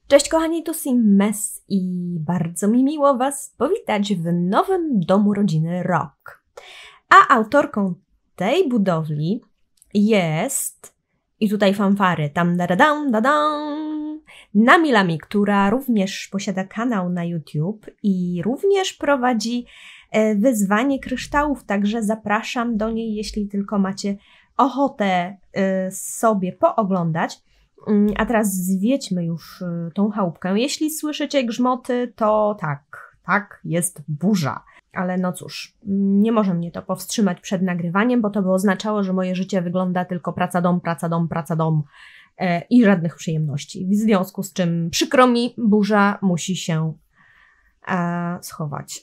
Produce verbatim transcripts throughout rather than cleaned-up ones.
Cześć kochani, tu Simmes i bardzo mi miło Was powitać w nowym domu rodziny Rock. A autorką tej budowli jest, i tutaj fanfary, tam da da dam, da dam, Nami Lami, która również posiada kanał na YouTube i również prowadzi wyzwanie kryształów, także zapraszam do niej, jeśli tylko macie ochotę sobie pooglądać. A teraz zwiedźmy już tą chałupkę. Jeśli słyszycie grzmoty, to tak, tak, jest burza. Ale no cóż, nie może mnie to powstrzymać przed nagrywaniem, bo to by oznaczało, że moje życie wygląda tylko praca, dom, praca, dom, praca, dom e, i żadnych przyjemności. W związku z czym przykro mi, burza musi się e, schować.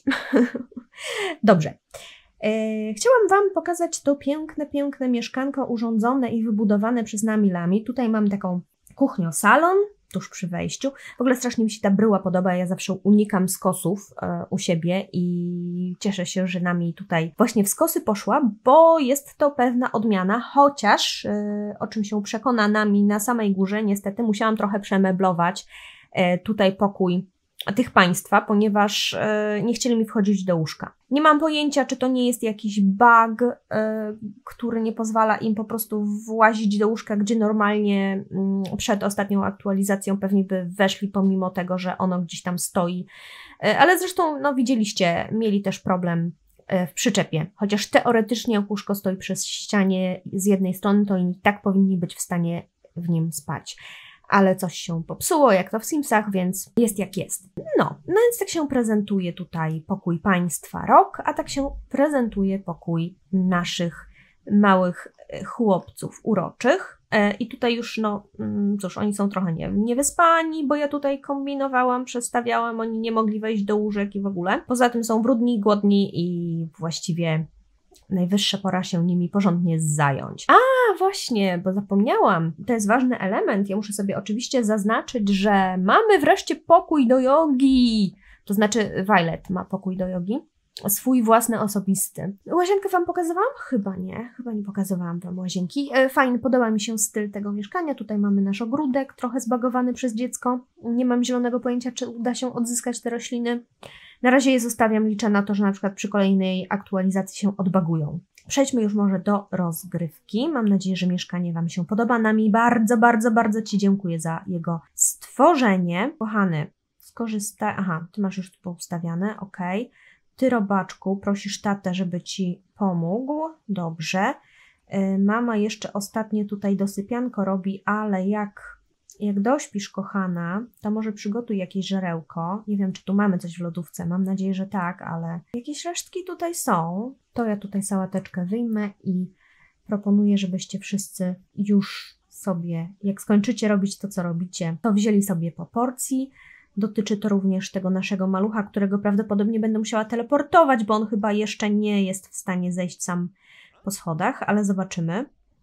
Dobrze. E, chciałam Wam pokazać to piękne, piękne mieszkanko urządzone i wybudowane przez Nami Lami. Tutaj mam taką kuchnię-salon tuż przy wejściu. W ogóle strasznie mi się ta bryła podoba, ja zawsze unikam skosów e, u siebie i cieszę się, że Nami tutaj właśnie w skosy poszła, bo jest to pewna odmiana, chociaż e, o czym się przekona Nami na samej górze, niestety musiałam trochę przemeblować e, tutaj pokój tych państwa, ponieważ e, nie chcieli mi wchodzić do łóżka. Nie mam pojęcia, czy to nie jest jakiś bug, e, który nie pozwala im po prostu włazić do łóżka, gdzie normalnie m, przed ostatnią aktualizacją pewnie by weszli, pomimo tego, że ono gdzieś tam stoi. E, ale zresztą, no widzieliście, mieli też problem e, w przyczepie. Chociaż teoretycznie jak łóżko stoi przy ścianie z jednej strony, to i tak powinni być w stanie w nim spać. Ale coś się popsuło, jak to w Simsach, więc jest jak jest. No, no więc tak się prezentuje tutaj pokój państwa Rock, a tak się prezentuje pokój naszych małych chłopców uroczych. E, I tutaj już, no cóż, oni są trochę nie, niewyspani, bo ja tutaj kombinowałam, przestawiałam, oni nie mogli wejść do łóżek i w ogóle. Poza tym są brudni, głodni i właściwie najwyższa pora się nimi porządnie zająć. A właśnie, bo zapomniałam, to jest ważny element. Ja muszę sobie oczywiście zaznaczyć, że mamy wreszcie pokój do jogi. To znaczy Violet ma pokój do jogi. Swój własny, osobisty. Łazienkę Wam pokazywałam? Chyba nie. Chyba nie pokazywałam Wam łazienki. E, fajny, podoba mi się styl tego mieszkania. Tutaj mamy nasz ogródek, trochę zbagowany przez dziecko. Nie mam zielonego pojęcia, czy uda się odzyskać te rośliny. Na razie je zostawiam, liczę na to, że na przykład przy kolejnej aktualizacji się odbagują. Przejdźmy już może do rozgrywki. Mam nadzieję, że mieszkanie Wam się podoba. Nami bardzo, bardzo, bardzo Ci dziękuję za jego stworzenie. Kochany, skorzystaj... Aha, Ty masz już tu poustawiane, ok. Ty, robaczku, prosisz tatę, żeby Ci pomógł. Dobrze. Yy, mama jeszcze ostatnie tutaj dosypianko robi, ale jak... Jak dośpisz, kochana, to może przygotuj jakieś żarełko. Nie wiem, czy tu mamy coś w lodówce. Mam nadzieję, że tak, ale jakieś resztki tutaj są. To ja tutaj sałateczkę wyjmę i proponuję, żebyście wszyscy już sobie, jak skończycie robić to, co robicie, to wzięli sobie po porcji. Dotyczy to również tego naszego malucha, którego prawdopodobnie będę musiała teleportować, bo on chyba jeszcze nie jest w stanie zejść sam po schodach, ale zobaczymy.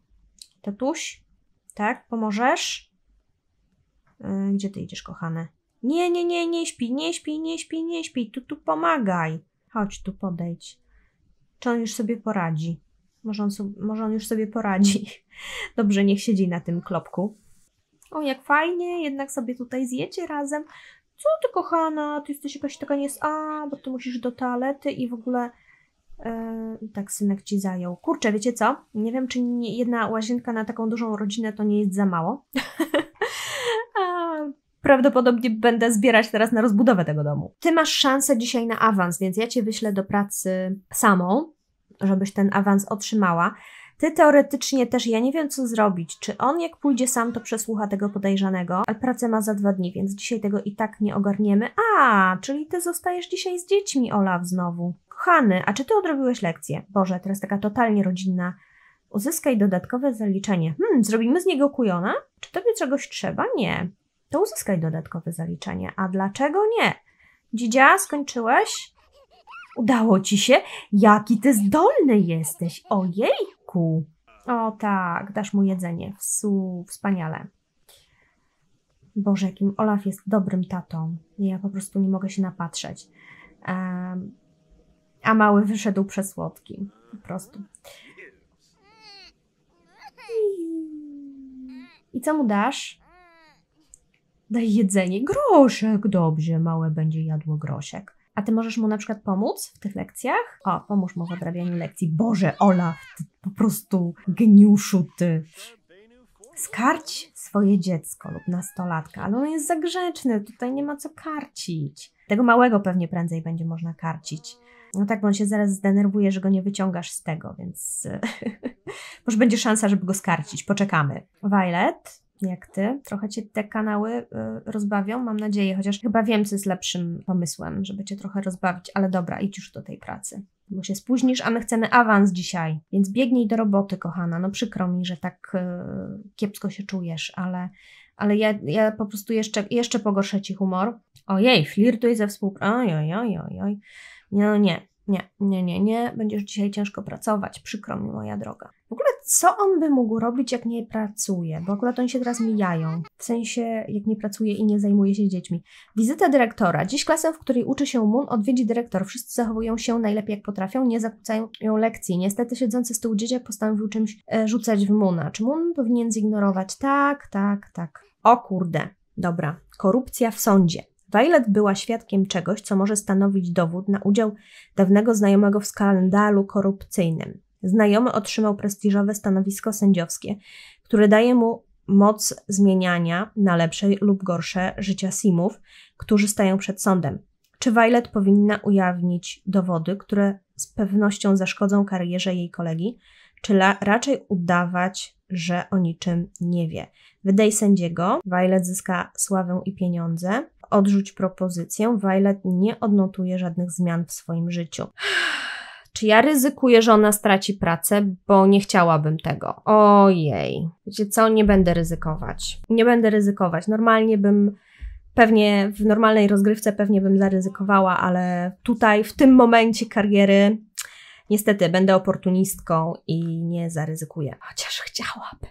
Tatuś, tak, pomożesz? Gdzie Ty idziesz, kochane? Nie, nie, nie, nie śpi, nie śpi, nie śpi, nie śpi. Tu, tu pomagaj. Chodź tu, podejdź. Czy on już sobie poradzi? Może on, so, może on już sobie poradzi. Dobrze, niech siedzi na tym klopku. O, jak fajnie, jednak sobie tutaj zjecie razem. Co Ty, kochana? Ty jesteś jakaś taka nie... A, bo Ty musisz do toalety i w ogóle... Yy, tak synek Ci zajął. Kurczę, wiecie co? Nie wiem, czy nie, jedna łazienka na taką dużą rodzinę to nie jest za mało. Prawdopodobnie będę zbierać teraz na rozbudowę tego domu. Ty masz szansę dzisiaj na awans, więc ja Cię wyślę do pracy samą, żebyś ten awans otrzymała. Ty teoretycznie też, ja nie wiem co zrobić, czy on jak pójdzie sam, to przesłucha tego podejrzanego, ale pracę ma za dwa dni, więc dzisiaj tego i tak nie ogarniemy. A, czyli Ty zostajesz dzisiaj z dziećmi, Olaf, znowu. Kochany, a czy Ty odrobiłeś lekcję? Boże, teraz taka totalnie rodzinna. Uzyskaj dodatkowe zaliczenie. Hmm, zrobimy z niego kujona? Czy Tobie czegoś trzeba? Nie. To uzyskaj dodatkowe zaliczenie. A dlaczego nie? Dzidzia, skończyłeś? Udało Ci się? Jaki Ty zdolny jesteś! Ojejku! O tak, dasz mu jedzenie. Wsu, wspaniale. Boże, jakim Olaf jest dobrym tatą. Ja po prostu nie mogę się napatrzeć. Um, a mały wyszedł przesłodki. Po prostu. I co mu dasz? Daj jedzenie. Groszek, dobrze, małe będzie jadło groszek. A ty możesz mu na przykład pomóc w tych lekcjach? O, pomóż mu w odrabianiu lekcji. Boże, Olaf, ty po prostu geniuszu, ty. Skarć swoje dziecko lub nastolatka, ale on jest za grzeczny, tutaj nie ma co karcić. Tego małego pewnie prędzej będzie można karcić. No tak, bo on się zaraz zdenerwuje, że go nie wyciągasz z tego, więc może będzie szansa, żeby go skarcić. Poczekamy. Violet, jak ty? Trochę cię te kanały y, rozbawią, mam nadzieję, chociaż chyba wiem, co jest lepszym pomysłem, żeby cię trochę rozbawić, ale dobra, idź już do tej pracy. Bo się spóźnisz, a my chcemy awans dzisiaj, więc biegnij do roboty, kochana. No przykro mi, że tak y, kiepsko się czujesz, ale, ale ja, ja po prostu jeszcze, jeszcze pogorszę ci humor. Ojej, flirtuj ze współpracą. Oj, oj, oj, oj, oj. No nie, nie, nie, nie, nie. Będziesz dzisiaj ciężko pracować. Przykro mi, moja droga. W ogóle co on by mógł robić, jak nie pracuje? Bo akurat oni się teraz mijają. W sensie, jak nie pracuje i nie zajmuje się dziećmi. Wizyta dyrektora. Dziś klasę, w której uczy się Moon, odwiedzi dyrektor. Wszyscy zachowują się najlepiej, jak potrafią. Nie zakłócają lekcji. Niestety siedzący z tyłu dzieciak postanowił czymś e, rzucać w Moona. Czy Moon powinien zignorować? Tak, tak, tak. O kurde. Dobra. Korupcja w sądzie. Violet była świadkiem czegoś, co może stanowić dowód na udział dawnego znajomego w skandalu korupcyjnym. Znajomy otrzymał prestiżowe stanowisko sędziowskie, które daje mu moc zmieniania na lepsze lub gorsze życia simów, którzy stają przed sądem. Czy Violet powinna ujawnić dowody, które z pewnością zaszkodzą karierze jej kolegi, czy la- raczej udawać, że o niczym nie wie? Wydaj sędziego, Violet zyska sławę i pieniądze. Odrzuć propozycję, Violet nie odnotuje żadnych zmian w swoim życiu. Czy ja ryzykuję, że ona straci pracę, bo nie chciałabym tego? Ojej. Wiecie co? Nie będę ryzykować. Nie będę ryzykować. Normalnie bym, pewnie w normalnej rozgrywce pewnie bym zaryzykowała, ale tutaj, w tym momencie kariery, niestety będę oportunistką i nie zaryzykuję. Chociaż chciałabym.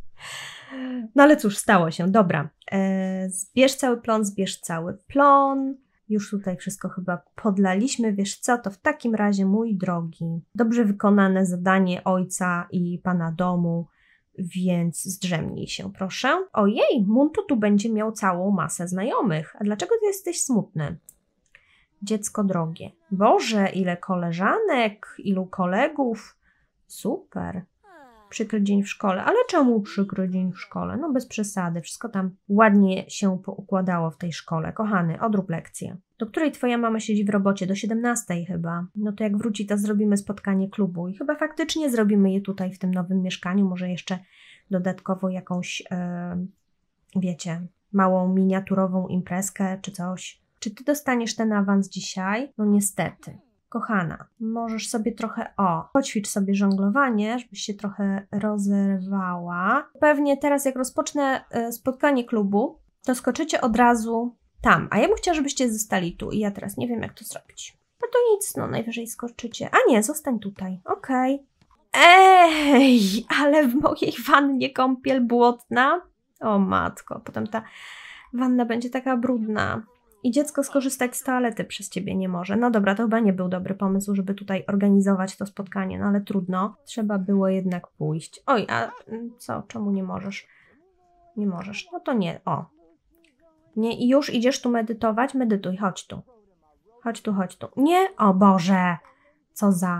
No ale cóż, stało się. Dobra. E, zbierz cały plon, zbierz cały plon. Już tutaj wszystko chyba podlaliśmy. Wiesz co, to w takim razie, mój drogi, dobrze wykonane zadanie ojca i pana domu, więc zdrzemnij się, proszę. Ojej, Muntu tu będzie miał całą masę znajomych. A dlaczego ty jesteś smutny? Dziecko drogie. Boże, ile koleżanek, ilu kolegów. Super. Przykry dzień w szkole. Ale czemu przykry dzień w szkole? No bez przesady. Wszystko tam ładnie się poukładało w tej szkole. Kochany, odrób lekcję. Do której twoja mama siedzi w robocie? Do siedemnastej chyba. No to jak wróci, to zrobimy spotkanie klubu. I chyba faktycznie zrobimy je tutaj w tym nowym mieszkaniu. Może jeszcze dodatkowo jakąś, e, wiecie, małą miniaturową imprezkę czy coś. Czy ty dostaniesz ten awans dzisiaj? No niestety. Kochana, możesz sobie trochę, o, poćwicz sobie żonglowanie, żebyś się trochę rozerwała. Pewnie teraz jak rozpocznę spotkanie klubu, to skoczycie od razu tam. A ja bym chciała, żebyście zostali tu i ja teraz nie wiem, jak to zrobić. No to nic, no najwyżej skoczycie. A nie, zostań tutaj, okej. Okay. Ej, ale w mojej wannie kąpiel błotna. O matko, potem ta wanna będzie taka brudna. I dziecko skorzystać z toalety przez ciebie nie może. No dobra, to chyba nie był dobry pomysł, żeby tutaj organizować to spotkanie, no ale trudno. Trzeba było jednak pójść. Oj, a co? Czemu nie możesz? Nie możesz. No to nie. O. Nie, i już idziesz tu medytować? Medytuj, chodź tu. Chodź tu, chodź tu. Nie? O Boże! Co za...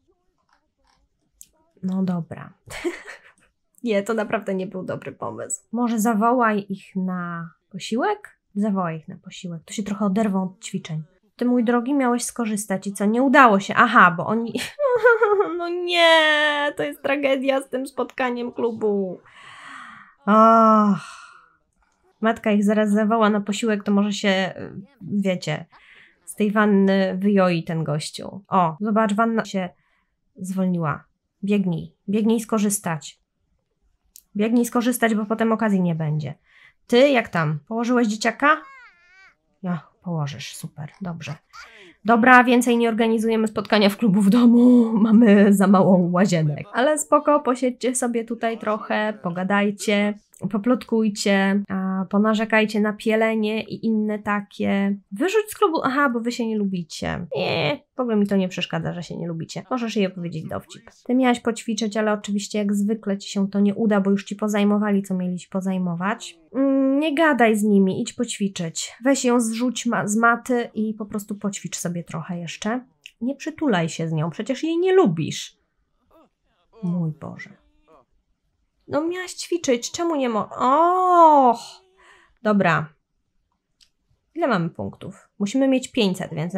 No dobra. Nie, to naprawdę nie był dobry pomysł. Może zawołaj ich na posiłek? Zawołaj ich na posiłek. To się trochę oderwą od ćwiczeń. Ty, mój drogi, miałeś skorzystać i co? Nie udało się. Aha, bo oni... No nie, to jest tragedia z tym spotkaniem klubu. Och. Matka ich zaraz zawoła na posiłek, to może się, wiecie, z tej wanny wyjoi ten gościu. O, zobacz, wanna się zwolniła. Biegnij, biegnij skorzystać. Biegnij skorzystać, bo potem okazji nie będzie. Ty, jak tam? Położyłeś dzieciaka? Ja, położysz, super, dobrze. Dobra, więcej nie organizujemy spotkania w klubu w domu, mamy za mało łazienek. Ale spoko, posiedźcie sobie tutaj trochę, pogadajcie, poplotkujcie, a ponarzekajcie na pielenie i inne takie. Wyrzuć z klubu, aha, bo wy się nie lubicie. Nie, w ogóle mi to nie przeszkadza, że się nie lubicie. Możesz jej opowiedzieć dowcip. Ty miałaś poćwiczyć, ale oczywiście jak zwykle ci się to nie uda, bo już ci pozajmowali, co mieli ci pozajmować. Mm, nie gadaj z nimi, idź poćwiczyć. Weź ją zrzuć ma z maty i po prostu poćwicz sobie trochę jeszcze. Nie przytulaj się z nią, przecież jej nie lubisz. Mój Boże. No miałaś ćwiczyć, czemu nie mo... Och! Dobra. Ile mamy punktów? Musimy mieć pięćset, więc...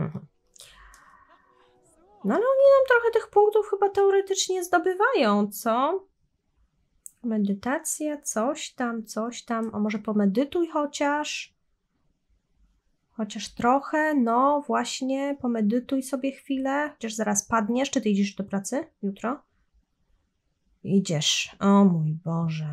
No ale oni nam trochę tych punktów chyba teoretycznie zdobywają, co? Medytacja, coś tam, coś tam. A może pomedytuj chociaż? Chociaż trochę, no właśnie, pomedytuj sobie chwilę. Chociaż zaraz padniesz. Czy ty idziesz do pracy jutro? Idziesz. O mój Boże.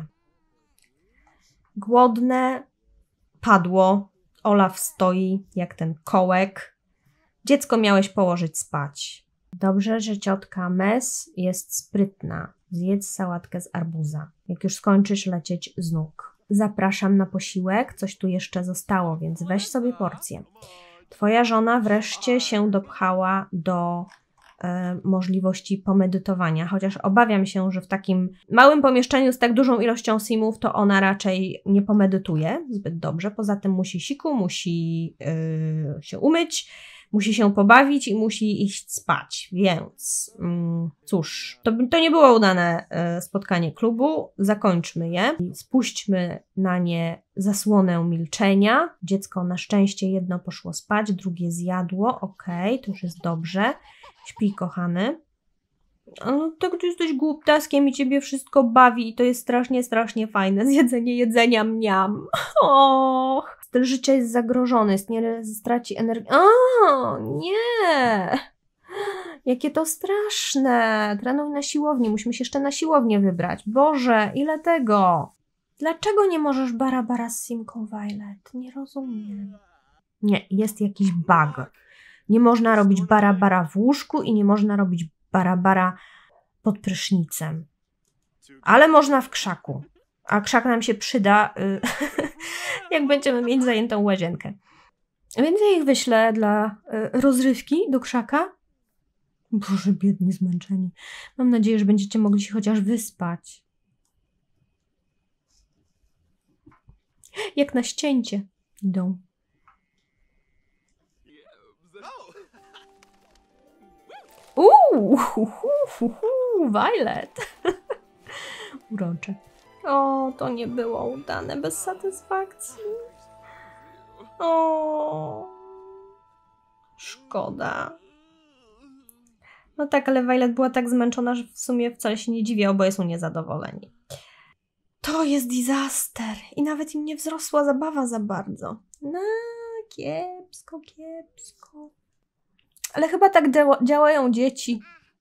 Głodne. Padło. Olaf stoi jak ten kołek. Dziecko miałeś położyć spać. Dobrze, że ciotka Mes jest sprytna. Zjedz sałatkę z arbuza. Jak już skończysz lecieć z nóg. Zapraszam na posiłek. Coś tu jeszcze zostało, więc weź sobie porcję. Twoja żona wreszcie się dopchała do e, możliwości pomedytowania, chociaż obawiam się, że w takim małym pomieszczeniu z tak dużą ilością simów to ona raczej nie pomedytuje zbyt dobrze. Poza tym musi siku, musi e, się umyć, musi się pobawić i musi iść spać, więc mm, cóż, to, to nie było udane e, spotkanie klubu, zakończmy je, spuśćmy na nie zasłonę milczenia. Dziecko na szczęście jedno poszło spać, drugie zjadło, okej, okay, to już jest dobrze, śpij kochany. No tak, ty jesteś głuptaskiem i ciebie wszystko bawi i to jest strasznie, strasznie fajne, zjedzenie jedzenia mniam. Och, styl życia jest zagrożony, nie straci energii. O, nie! Jakie to straszne! Trenuj na siłowni, musimy się jeszcze na siłownię wybrać. Boże, ile tego? Dlaczego nie możesz bara bara z Simką Violet? Nie rozumiem. Nie, jest jakiś bug. Nie można robić bara bara w łóżku i nie można robić bara bara pod prysznicem. Ale można w krzaku. A krzak nam się przyda, jak będziemy mieć zajętą łazienkę. Więc ja ich wyślę dla rozrywki do krzaka. Boże, biedni, zmęczeni. Mam nadzieję, że będziecie mogli się chociaż wyspać. Jak na ścięcie idą. Uuu, hu, hu, hu, hu, Violet. Urocze. O, to nie było udane, bez satysfakcji. O, szkoda. No tak, ale Violet była tak zmęczona, że w sumie wcale się nie dziwię, oboje są niezadowoleni. To jest disaster i nawet im nie wzrosła zabawa za bardzo. No, kiepsko, kiepsko. Ale chyba tak dzia- działają dzieci.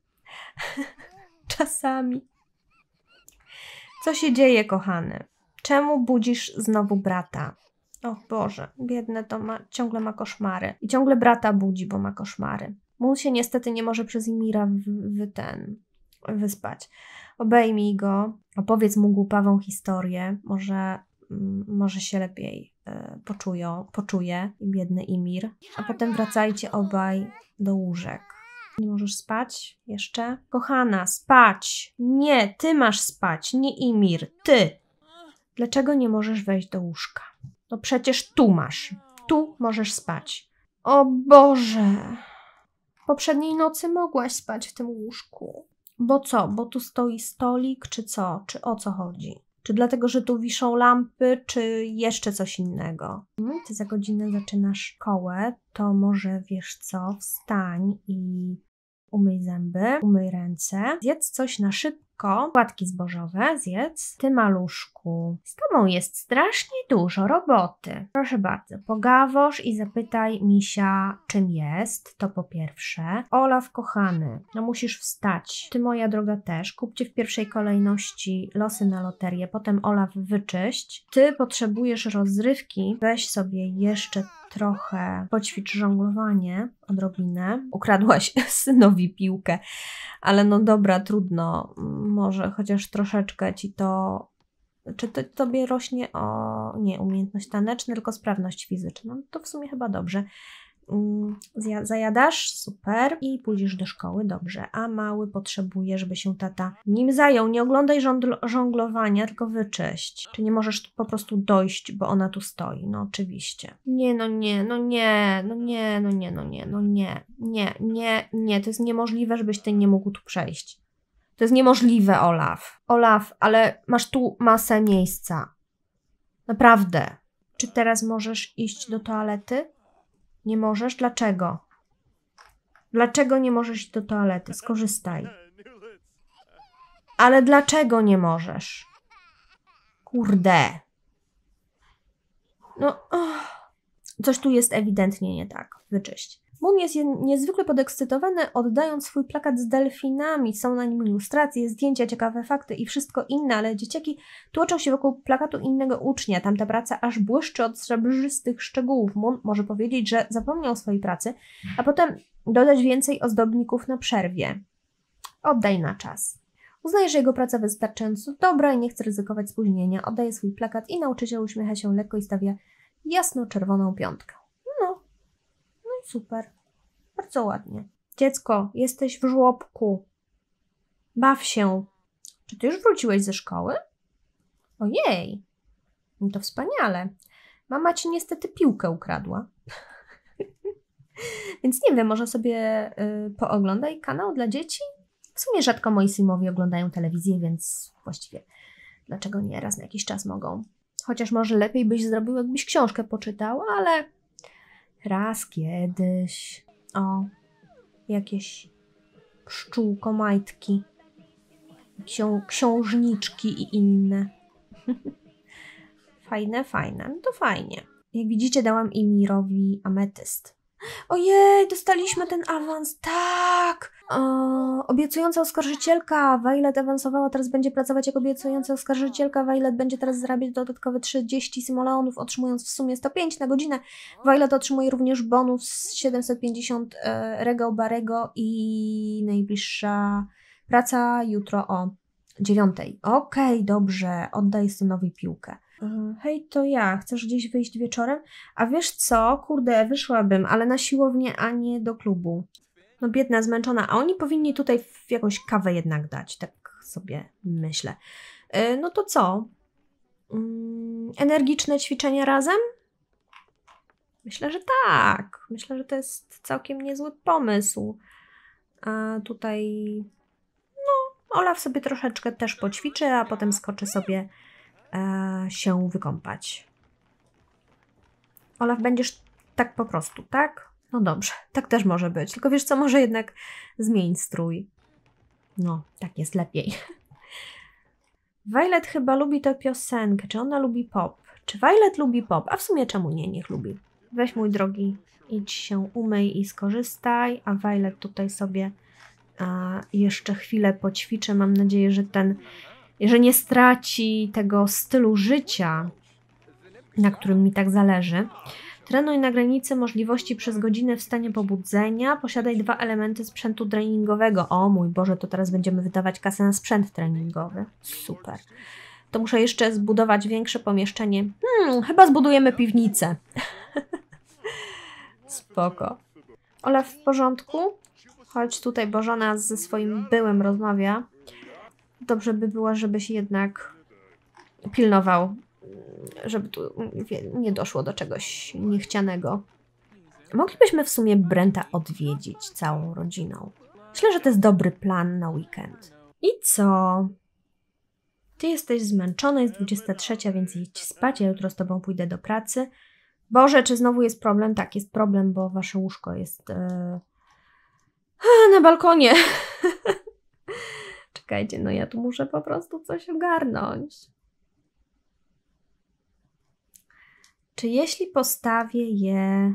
Czasami. Co się dzieje, kochany? Czemu budzisz znowu brata? O Boże, biedne to ma, ciągle ma koszmary. I ciągle brata budzi, bo ma koszmary. Mu się niestety nie może przez Imira w, w ten, wyspać. Obejmij go, opowiedz mu głupawą historię. Może, m, może się lepiej y, poczują, poczuje biedny Imir. A potem wracajcie obaj do łóżek. Nie możesz spać jeszcze? Kochana, spać! Nie, ty masz spać, nie Imir, ty! Dlaczego nie możesz wejść do łóżka? No przecież tu masz, tu możesz spać. O Boże! Poprzedniej nocy mogłaś spać w tym łóżku. Bo co? Bo tu stoi stolik, czy co? Czy o co chodzi? Czy dlatego, że tu wiszą lampy, czy jeszcze coś innego? Hmm, ty za godzinę zaczynasz szkołę, to może wiesz co, wstań i umyj zęby, umyj ręce, zjedz coś na szybko, płatki zbożowe zjedz. Ty, maluszku, z tobą jest strasznie dużo roboty. Proszę bardzo, pogawosz i zapytaj misia, czym jest, to po pierwsze. Olaf, kochany, no musisz wstać. Ty, moja droga, też. Kupcie w pierwszej kolejności losy na loterię, potem Olaf wyczyść. Ty potrzebujesz rozrywki, weź sobie jeszcze trochę poćwicz żonglowanie, odrobinę. Ukradłaś synowi piłkę, ale no dobra, trudno. Może chociaż troszeczkę ci to czy to tobie rośnie o, nie umiejętność taneczna, tylko sprawność fizyczna? No to w sumie chyba dobrze. Zajadasz? Super. I pójdziesz do szkoły? Dobrze. A mały potrzebuje, żeby się tata nim zajął. Nie oglądaj żonglowania, tylko wyczyść. Czy nie możesz po prostu dojść, bo ona tu stoi? No oczywiście. Nie, no nie, no nie, no nie, no nie, no nie, no nie, nie, nie, nie. To jest niemożliwe, żebyś ty nie mógł tu przejść. To jest niemożliwe, Olaf. Olaf, ale masz tu masę miejsca. Naprawdę. Czy teraz możesz iść do toalety? Nie możesz? Dlaczego? Dlaczego nie możesz iść do toalety? Skorzystaj. Ale dlaczego nie możesz? Kurde. No, oh. Coś tu jest ewidentnie nie tak. Wyczyść. Moon jest niezwykle podekscytowany, oddając swój plakat z delfinami. Są na nim ilustracje, zdjęcia, ciekawe fakty i wszystko inne, ale dzieciaki tłoczą się wokół plakatu innego ucznia. Tamta praca aż błyszczy od srebrzystych szczegółów. Moon może powiedzieć, że zapomniał o swojej pracy, a potem dodać więcej ozdobników na przerwie. Oddaj na czas. Uznaje, że jego praca wystarczająco dobra i nie chce ryzykować spóźnienia. Oddaje swój plakat i nauczyciel uśmiecha się lekko i stawia jasno-czerwoną piątkę. Super. Bardzo ładnie. Dziecko, jesteś w żłobku. Baw się. Czy ty już wróciłeś ze szkoły? Ojej. No to wspaniale. Mama ci niestety piłkę ukradła. Więc nie wiem, może sobie y, pooglądaj kanał dla dzieci? W sumie rzadko moi synowie oglądają telewizję, więc właściwie dlaczego nie? Raz na jakiś czas mogą. Chociaż może lepiej byś zrobił, jakbyś książkę poczytał, ale raz kiedyś. O, jakieś pszczółko majtki, ksią książniczki i inne. Fajne, fajne. No to fajnie. Jak widzicie, dałam Imirowi ametyst. Ojej, dostaliśmy ten awans. Tak! O, obiecująca oskarżycielka. Violet awansowała, teraz będzie pracować jako obiecująca oskarżycielka. Violet będzie teraz zarabiać dodatkowe trzydzieści simoleonów, otrzymując w sumie sto pięć na godzinę. Violet otrzymuje również bonus siedemset pięćdziesiąt e, Rego Barego i najbliższa praca jutro o dziewiątej. Okej, okay, dobrze. Oddaję synowi piłkę. Hej, to ja. Chcesz gdzieś wyjść wieczorem? A wiesz co? Kurde, wyszłabym, ale na siłownię, a nie do klubu. No biedna, zmęczona. A oni powinni tutaj w jakąś kawę jednak dać. Tak sobie myślę. Yy, no to co? Yy, energiczne ćwiczenia razem? Myślę, że tak. Myślę, że to jest całkiem niezły pomysł. A tutaj... No, Olaf sobie troszeczkę też poćwiczy, a potem skoczy sobie się wykąpać. Olaf, będziesz tak po prostu, tak? No dobrze, tak też może być. Tylko wiesz co, może jednak zmień strój. No, tak jest lepiej. Violet chyba lubi tę piosenkę. Czy ona lubi pop? Czy Violet lubi pop? A w sumie czemu nie? Niech lubi. Weź, mój drogi, idź się umyj i skorzystaj, a Violet tutaj sobie a, jeszcze chwilę poćwiczy. Mam nadzieję, że ten że nie straci tego stylu życia, na którym mi tak zależy. Trenuj na granicy możliwości przez godzinę w stanie pobudzenia. Posiadaj dwa elementy sprzętu treningowego. O mój Boże, to teraz będziemy wydawać kasę na sprzęt treningowy. Super. To muszę jeszcze zbudować większe pomieszczenie. Hmm, chyba zbudujemy piwnicę. Spoko. Olaf, w porządku? Chodź tutaj, bo żona ze swoim byłym rozmawia. Dobrze by było, żebyś jednak pilnował, żeby tu nie doszło do czegoś niechcianego. Moglibyśmy w sumie Brenta odwiedzić całą rodziną. Myślę, że to jest dobry plan na weekend. I co? Ty jesteś zmęczony, jest dwudziesta trzecia, więc idź spać, ja jutro z tobą pójdę do pracy. Boże, czy znowu jest problem? Tak, jest problem, bo wasze łóżko jest yy... na balkonie. Czekajcie, no ja tu muszę po prostu coś ogarnąć. Czy jeśli postawię je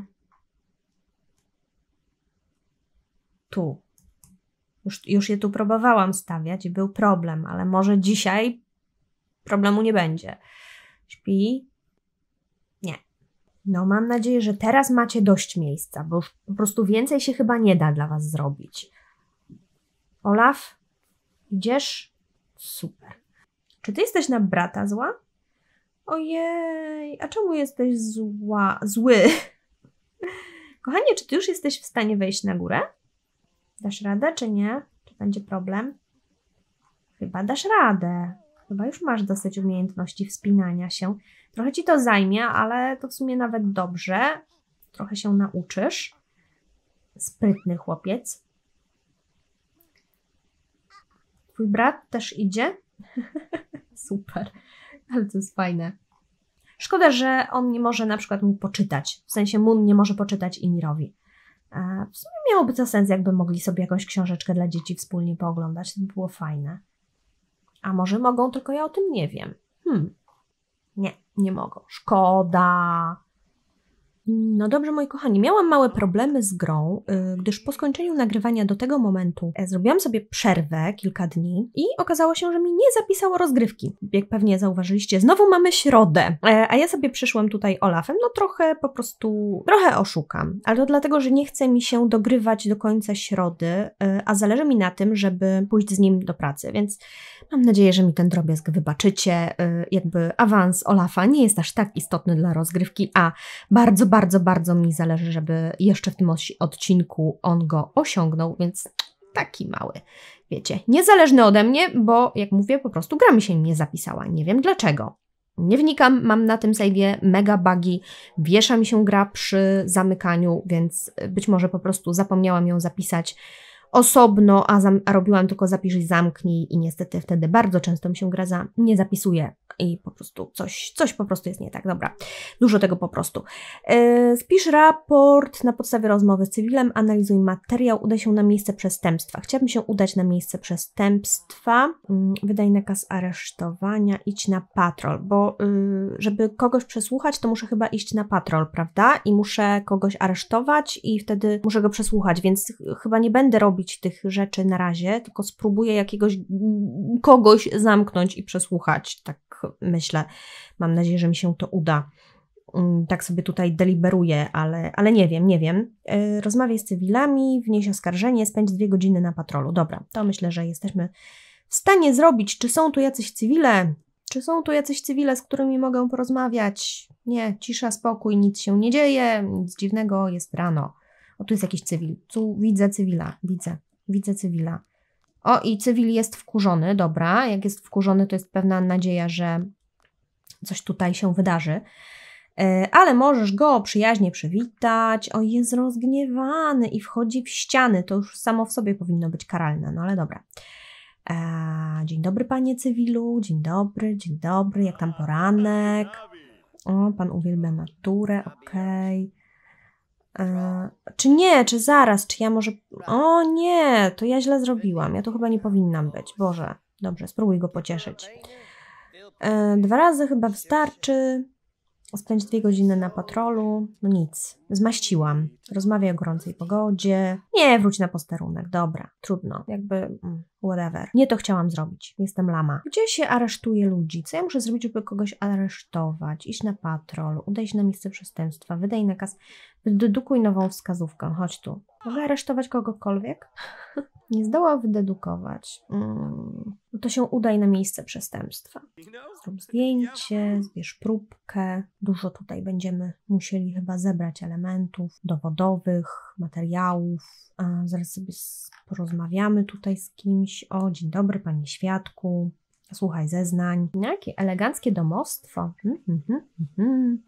tu? Już, już je tu próbowałam stawiać i był problem, ale może dzisiaj problemu nie będzie. Śpi? Nie. No mam nadzieję, że teraz macie dość miejsca, bo już po prostu więcej się chyba nie da dla was zrobić. Olaf? Idziesz? Super. Czy ty jesteś na brata zła? Ojej, a czemu jesteś zła, zły? Kochanie, czy ty już jesteś w stanie wejść na górę? Dasz radę, czy nie? Czy będzie problem? Chyba dasz radę. Chyba już masz dosyć umiejętności wspinania się. Trochę ci to zajmie, ale to w sumie nawet dobrze. Trochę się nauczysz. Sprytny chłopiec. Twój brat też idzie? Super, ale to jest fajne. Szkoda, że on nie może na przykład mu poczytać. W sensie Moon nie może poczytać Imirowi. W sumie miałoby to sens, jakby mogli sobie jakąś książeczkę dla dzieci wspólnie pooglądać. To by było fajne. A może mogą, tylko ja o tym nie wiem. Hmm. Nie, nie mogą. Szkoda. No dobrze, moi kochani, miałam małe problemy z grą, yy, gdyż po skończeniu nagrywania do tego momentu e, zrobiłam sobie przerwę kilka dni i okazało się, że mi nie zapisało rozgrywki. Jak pewnie zauważyliście, znowu mamy środę, e, a ja sobie przyszłam tutaj Olafem, no trochę po prostu, trochę oszukam, ale to dlatego, że nie chce mi się dogrywać do końca środy, e, a zależy mi na tym, żeby pójść z nim do pracy, więc mam nadzieję, że mi ten drobiazg wybaczycie, e, jakby awans Olafa nie jest aż tak istotny dla rozgrywki, a bardzo, bardzo, bardzo mi zależy, żeby jeszcze w tym odcinku on go osiągnął, więc taki mały, wiecie, niezależny ode mnie, bo jak mówię, po prostu gra mi się nie zapisała, nie wiem dlaczego. Nie wnikam, mam na tym save'ie mega bugi, wiesza mi się gra przy zamykaniu, więc być może po prostu zapomniałam ją zapisać osobno, a, a robiłam tylko zapisz i zamknij i niestety wtedy bardzo często mi się gra za nie zapisuje i po prostu coś, coś po prostu jest nie tak. Dobra, dużo tego po prostu. Yy, spisz raport na podstawie rozmowy z cywilem, analizuj materiał, udaj się na miejsce przestępstwa. Chciałabym się udać na miejsce przestępstwa, yy, wydaj nakaz aresztowania, idź na patrol, bo yy, żeby kogoś przesłuchać, to muszę chyba iść na patrol, prawda? I muszę kogoś aresztować i wtedy muszę go przesłuchać, więc chyba nie będę robić tych rzeczy na razie, tylko spróbuję jakiegoś kogoś zamknąć i przesłuchać, tak myślę. Mam nadzieję, że mi się to uda. Tak sobie tutaj deliberuję, ale, ale nie wiem, nie wiem. Rozmawiaj z cywilami, wnieś oskarżenie, spędź dwie godziny na patrolu. Dobra, to myślę, że jesteśmy w stanie zrobić. Czy są tu jacyś cywile? Czy są tu jacyś cywile, z którymi mogę porozmawiać? Nie, cisza, spokój, nic się nie dzieje, nic dziwnego, jest rano. O, tu jest jakiś cywil. Tu widzę cywila, widzę, widzę cywila. O, i cywil jest wkurzony, dobra. Jak jest wkurzony, to jest pewna nadzieja, że coś tutaj się wydarzy. Yy, ale możesz go przyjaźnie przywitać. O, jest rozgniewany i wchodzi w ściany. To już samo w sobie powinno być karalne, no ale dobra. Eee, dzień dobry, panie cywilu. Dzień dobry, dzień dobry. Jak tam poranek? O, pan uwielbia naturę, okej. Okay. Yy, czy nie, czy zaraz, czy ja może... O nie, to ja źle zrobiłam. Ja tu chyba nie powinnam być. Boże, dobrze, spróbuj go pocieszyć. Yy, dwa razy chyba wystarczy. Spędź dwie godziny na patrolu. No nic, zmaściłam. Rozmawiaj o gorącej pogodzie. Nie, wróć na posterunek. Dobra, trudno. Jakby, mm, whatever. Nie to chciałam zrobić. Jestem lama. Gdzie się aresztuje ludzi? Co ja muszę zrobić, żeby kogoś aresztować? Iść na patrol, udaj się na miejsce przestępstwa, wydaj nakaz, wydedukuj nową wskazówkę. Chodź tu. Mogę aresztować kogokolwiek? Nie zdołał wydedukować. Mm. No to się udaj na miejsce przestępstwa. Zrób zdjęcie, zbierz próbkę. Dużo tutaj będziemy musieli chyba zebrać elementów dowodowych, materiałów. A zaraz sobie porozmawiamy tutaj z kimś. O, dzień dobry, panie świadku. Słuchaj zeznań. Jakie eleganckie domostwo. Hmm, hmm, hmm, hmm.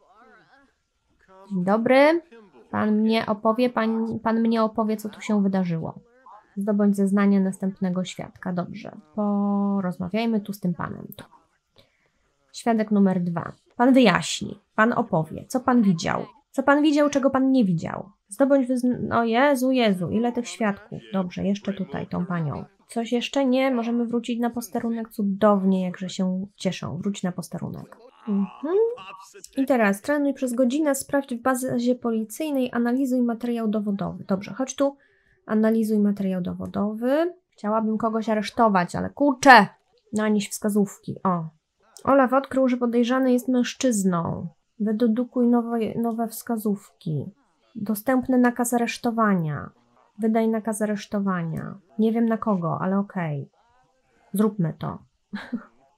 Dzień dobry. Pan mnie opowie, pan, pan mnie opowie, co tu się wydarzyło. Zdobądź zeznanie następnego świadka. Dobrze, porozmawiajmy tu z tym panem. Tu. Świadek numer dwa. Pan wyjaśni, pan opowie, co pan widział. Co pan widział, czego pan nie widział. Zdobądź wyznanie... O Jezu, Jezu, ile tych świadków. Dobrze, jeszcze tutaj, tą panią. Coś jeszcze nie? Możemy wrócić na posterunek? Cudownie, jakże się cieszą. Wróć na posterunek. Mhm. I teraz trenuj przez godzinę, sprawdź w bazie policyjnej, analizuj materiał dowodowy. Dobrze, chodź tu. Analizuj materiał dowodowy. Chciałabym kogoś aresztować, ale kurczę! Nanieś wskazówki. O. Olaf odkrył, że podejrzany jest mężczyzną. Wydedukuj nowe, nowe wskazówki. Dostępny nakaz aresztowania. Wydaj nakaz aresztowania. Nie wiem na kogo, ale okej. Okay. Zróbmy to.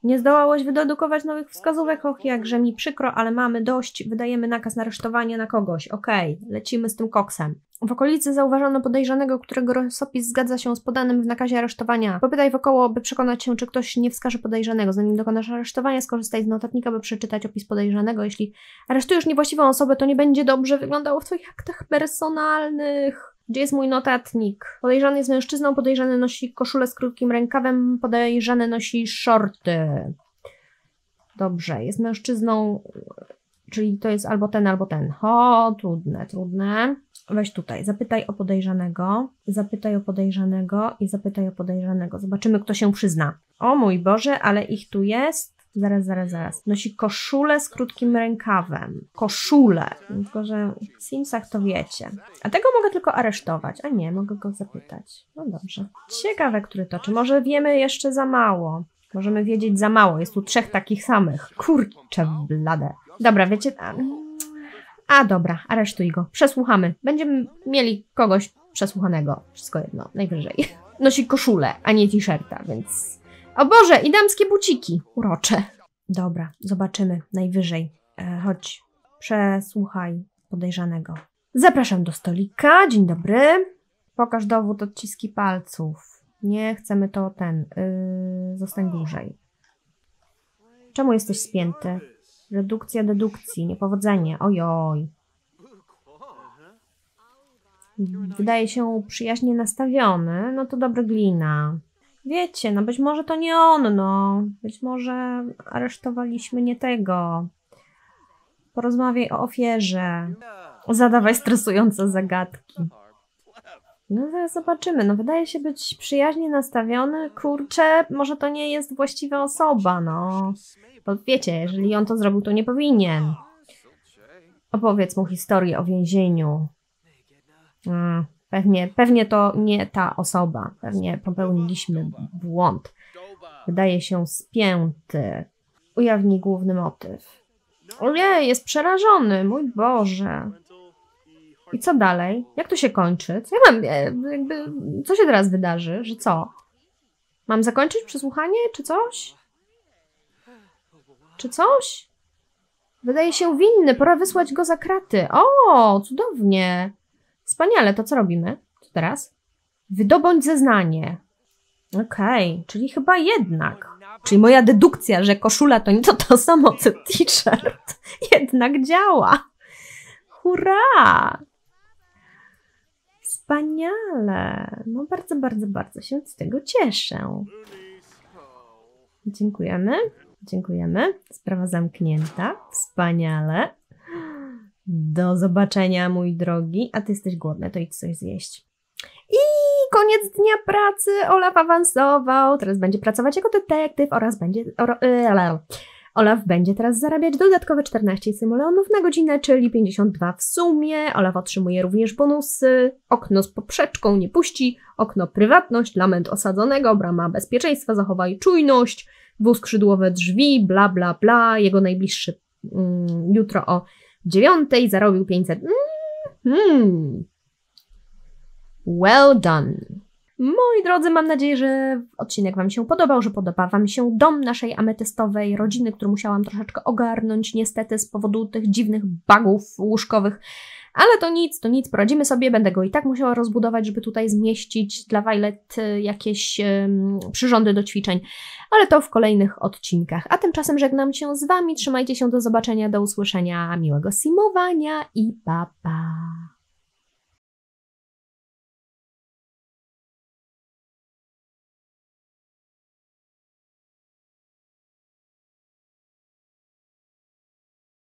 Nie zdołałeś wydedukować nowych wskazówek? Och, jakże mi przykro, ale mamy dość. Wydajemy nakaz na aresztowanie na kogoś. Okej, okay, lecimy z tym koksem. W okolicy zauważono podejrzanego, którego rysopis zgadza się z podanym w nakazie aresztowania. Popytaj wokoło, by przekonać się, czy ktoś nie wskaże podejrzanego. Zanim dokonasz aresztowania, skorzystaj z notatnika, by przeczytać opis podejrzanego. Jeśli aresztujesz niewłaściwą osobę, to nie będzie dobrze wyglądało w twoich aktach personalnych. Gdzie jest mój notatnik? Podejrzany jest mężczyzną, podejrzany nosi koszulę z krótkim rękawem, podejrzany nosi shorty. Dobrze, jest mężczyzną, czyli to jest albo ten, albo ten. O, trudne, trudne. Weź tutaj, zapytaj o podejrzanego, zapytaj o podejrzanego i zapytaj o podejrzanego. Zobaczymy, kto się przyzna. O mój Boże, ale ich tu jest. Zaraz, zaraz, zaraz. Nosi koszulę z krótkim rękawem. Koszulę. Tylko, że w Simsach to wiecie. A tego mogę tylko aresztować. A nie, mogę go zapytać. No dobrze. Ciekawe, który to. Czy może wiemy jeszcze za mało? Możemy wiedzieć za mało. Jest tu trzech takich samych. Kurczę blade. Dobra, wiecie... A, a dobra, aresztuj go. Przesłuchamy. Będziemy mieli kogoś przesłuchanego. Wszystko jedno, najwyżej. Nosi koszulę, a nie t-shirta, więc... O Boże, i damskie buciki. Urocze. Dobra, zobaczymy. Najwyżej. E, chodź, przesłuchaj podejrzanego. Zapraszam do stolika. Dzień dobry. Pokaż dowód odciski palców. Nie chcemy to ten. Yy, zostań dłużej. Czemu jesteś spięty? Redukcja dedukcji. Niepowodzenie. Ojoj. Wydaje się przyjaźnie nastawiony. No to dobra glina. Wiecie, no być może to nie on, no. Być może aresztowaliśmy nie tego. Porozmawiaj o ofierze. Zadawaj stresujące zagadki. No zaraz zobaczymy. No wydaje się być przyjaźnie nastawiony. Kurczę, może to nie jest właściwa osoba, no. Bo wiecie, jeżeli on to zrobił, to nie powinien. Opowiedz mu historię o więzieniu. Hmm. Pewnie, pewnie to nie ta osoba. Pewnie popełniliśmy błąd. Wydaje się spięty. Ujawnij główny motyw. Ojej, jest przerażony. Mój Boże. I co dalej? Jak to się kończy? Co ja mam, jakby, co się teraz wydarzy? Że co? Mam zakończyć przesłuchanie? Czy coś? Czy coś? Wydaje się winny. Pora wysłać go za kraty. O, cudownie. Wspaniale, to co robimy? Co teraz? Wydobądź zeznanie. Okej, okay, czyli chyba jednak. Czyli moja dedukcja, że koszula to nie to, to samo co t-shirt, jednak działa. Hurra! Wspaniale. No bardzo, bardzo, bardzo się z tego cieszę. Dziękujemy. Dziękujemy. Sprawa zamknięta. Wspaniale. Do zobaczenia, mój drogi. A ty jesteś głodny, to idź coś zjeść. I koniec dnia pracy. Olaf awansował. Teraz będzie pracować jako detektyw oraz będzie... Or, yy, Olaf będzie teraz zarabiać dodatkowe czternaście simoleonów na godzinę, czyli pięćdziesiąt dwa w sumie. Olaf otrzymuje również bonusy. Okno z poprzeczką nie puści. Okno prywatność, lament osadzonego, brama bezpieczeństwa, zachowaj czujność, dwuskrzydłowe drzwi, bla bla bla. Jego najbliższy mm, jutro o dziewiątej zarobił pięćset. Mm, hmm. Well done. Moi drodzy, mam nadzieję, że odcinek Wam się podobał, że podoba Wam się dom naszej ametystowej rodziny, który musiałam troszeczkę ogarnąć niestety z powodu tych dziwnych bugów łóżkowych. Ale to nic, to nic, poradzimy sobie, będę go i tak musiała rozbudować, żeby tutaj zmieścić dla Violet jakieś um, przyrządy do ćwiczeń, ale to w kolejnych odcinkach. A tymczasem żegnam się z Wami, trzymajcie się, do zobaczenia, do usłyszenia, miłego simowania i pa pa!